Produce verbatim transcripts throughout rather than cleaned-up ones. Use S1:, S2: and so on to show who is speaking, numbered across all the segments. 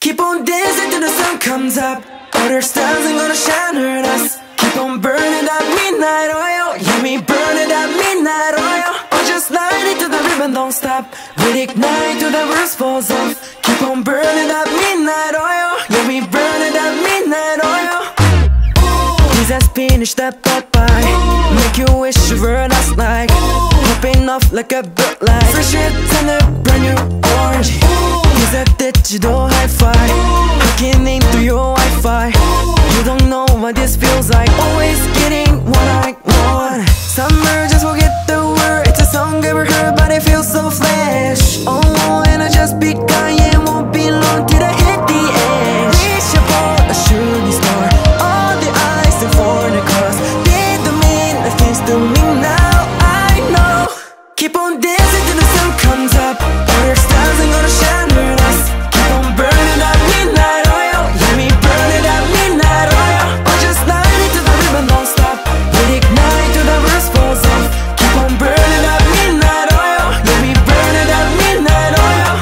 S1: Keep on dancing till the sun comes up. Other stars ain't gonna shine on us. Keep on burning that midnight oil. Yeah, me burning that midnight oil. Or just light it till the ribbon don't stop. We'll ignite till the roof falls off. Keep on burning that midnight oil. Yeah, me burning that midnight oil. Please I finish that Popeye. Make you wish you were last like popping off like a bird light. Fresh it and a brand new orange. Use that digital hi-fi. Hacking into your Wi-Fi. You don't know what this feels like. Always getting what I want. Summer, just forget the word. It's a song ever heard, but it feels so flash. Oh, and I just be kind and won't be long till I hit the edge. Reach for a shooting star. All the eyes and for the cause. They don't mean the things to me now. I know. Keep on dancing till the sun comes up. Other stars ain't gonna shine with us. Keep on burning that midnight oil. Yeah, me burning that midnight oil. Or just light it till the ribbon don't stop. We'll ignite till the roof falls off. Keep on burning that midnight oil. Yeah, me burning that midnight oil.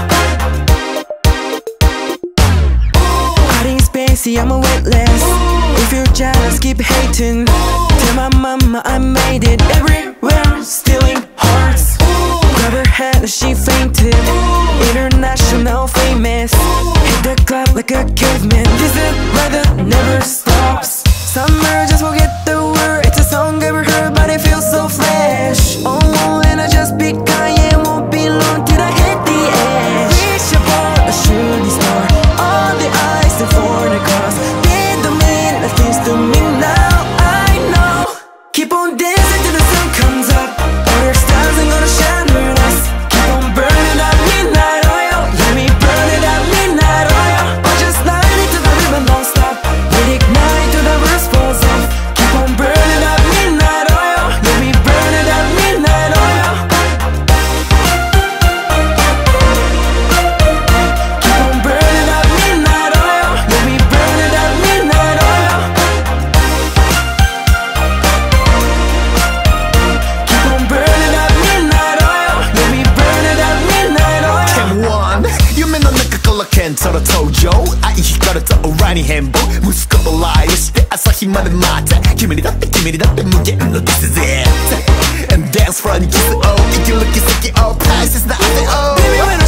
S1: Hiding space, see I'm a weightless. If you're jealous, keep hating. Tell my mama I made it everywhere, stealing hearts. Grab her hand and she fainted. International famous. Hit the club like a caveman. This is ride that never stops. Summer, just forget the word. It's a song ever heard, but it feels so flash. Oh, and I just be kind and won't be long till I hit the edge. Reach for a shooting star. All the eyes and for the cause. They don't mean the things to me now. I know. Keep on dancing till the sun comes up. Other stars ain't gonna shine with us. Keep on burning that midnight oil. Yeah, me burning that midnight oil. Or just light it till the ribbon don't stop. We'll ignite till the roof falls off. Keep on burning that midnight oil. Yeah, me burning that midnight oil. Keep on burning that midnight oil. Yeah, me burning that midnight oil. Keep on burning that midnight oil. Yeah, me burning that midnight oil.
S2: ケンワン夢の中からケントの登場愛光ると裏に変貌息子とライブして朝日まで待って君にだって君にだって無限の This is it And dance floor にキスを息抜き先を大切な汗を
S1: Baby, when